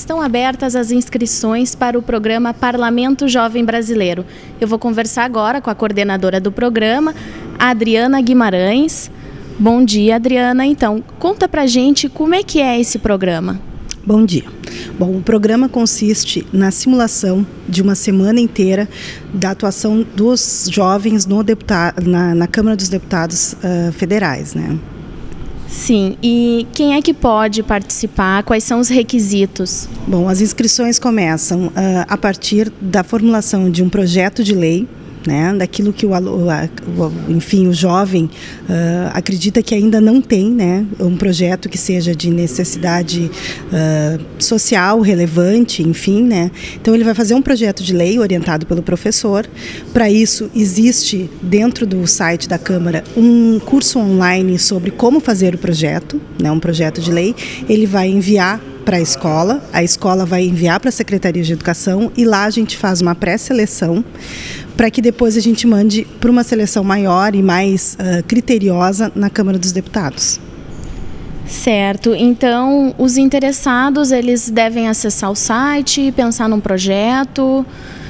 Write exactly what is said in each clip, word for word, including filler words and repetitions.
estão abertas as inscrições para o programa Parlamento Jovem Brasileiro. Eu vou conversar agora com a coordenadora do programa, a Adriana Guimarães. Bom dia, Adriana. Então, conta pra gente como é que é esse programa. Bom dia. Bom, o programa consiste na simulação de uma semana inteira da atuação dos jovens no deputado, na, na Câmara dos Deputados uh, Federais, né? Sim, e quem é que pode participar? Quais são os requisitos? Bom, as inscrições começam uh, a partir da formulação de um projeto de lei, né, daquilo que o, o, enfim, o jovem uh, acredita que ainda não tem, né, um projeto que seja de necessidade uh, social, relevante, enfim, né. Então ele vai fazer um projeto de lei orientado pelo professor. Para isso existe dentro do site da Câmara um curso online sobre como fazer o projeto, né, um projeto de lei. Ele vai enviar para a escola, a escola vai enviar para a Secretaria de Educação e lá a gente faz uma pré-seleção para que depois a gente mande para uma seleção maior e mais uh, criteriosa na Câmara dos Deputados. Certo. Então, os interessados, eles devem acessar o site, pensar num projeto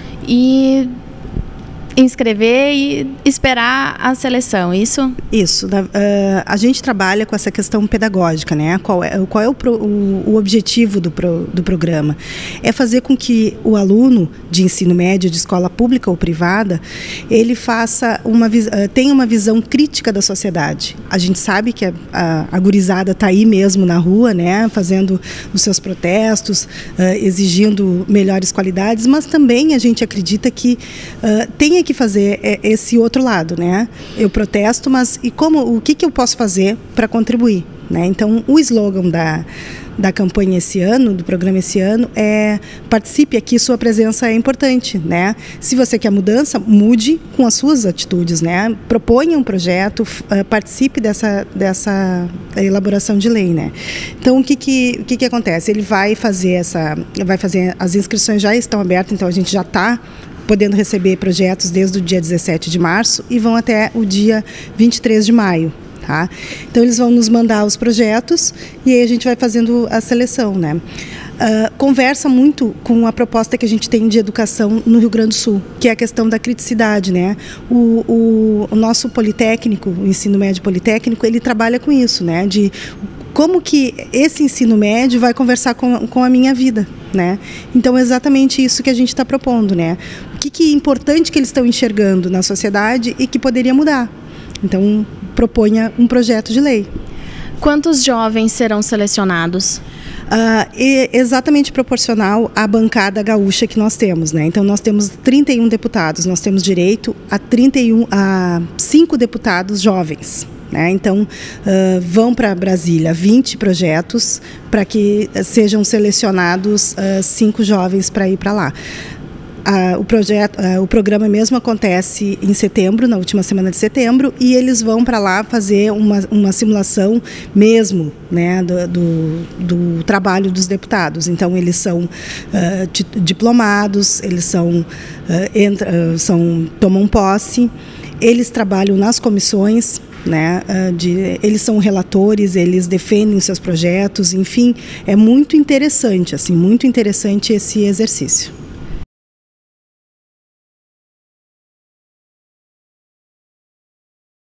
e inscrever e esperar a seleção, isso? Isso. Uh, a gente trabalha com essa questão pedagógica, né? Qual é, qual é o, pro, o, o objetivo do, pro, do programa? É fazer com que o aluno de ensino médio, de escola pública ou privada, ele faça uma, uh, tenha uma visão crítica da sociedade. A gente sabe que a, a, a gurizada está aí mesmo na rua, né? Fazendo os seus protestos, uh, exigindo melhores qualidades, mas também a gente acredita que uh, tenha que fazer esse outro lado, né? Eu protesto, mas e como, o que, que eu posso fazer para contribuir, né? Então, o slogan da, da campanha esse ano, do programa esse ano, é participe aqui, sua presença é importante, né? Se você quer mudança, mude com as suas atitudes, né? Proponha um projeto, uh, participe dessa, dessa elaboração de lei, né? Então, o que que, o que que acontece? Ele vai fazer essa, vai fazer, as inscrições já estão abertas, então a gente já está podendo receber projetos desde o dia dezessete de março e vão até o dia vinte e três de maio. Tá? Então eles vão nos mandar os projetos e aí a gente vai fazendo a seleção, né? Uh, conversa muito com a proposta que a gente tem de educação no Rio Grande do Sul, que é a questão da criticidade, né? O, o, o nosso Politécnico, o ensino médio politécnico, ele trabalha com isso, né? De como que esse ensino médio vai conversar com, com a minha vida, né? Então é exatamente isso que a gente está propondo, né? O que, que é importante que eles estão enxergando na sociedade e que poderia mudar. Então proponha um projeto de lei. Quantos jovens serão selecionados? Uh, é exatamente proporcional à bancada gaúcha que nós temos, né? Então nós temos trinta e um deputados, nós temos direito a trinta e um a cinco deputados jovens. Né? Então, uh, vão para Brasília vinte projetos para que sejam selecionados uh, cinco jovens para ir para lá. Uh, o, projeto, uh, o programa mesmo acontece em setembro, na última semana de setembro, e eles vão para lá fazer uma, uma simulação mesmo, né, do, do, do trabalho dos deputados. Então, eles são uh, diplomados, eles são, uh, entra, uh, são, tomam posse, eles trabalham nas comissões, né, de, eles são relatores, eles defendem os seus projetos, enfim, é muito interessante, assim, muito interessante esse exercício.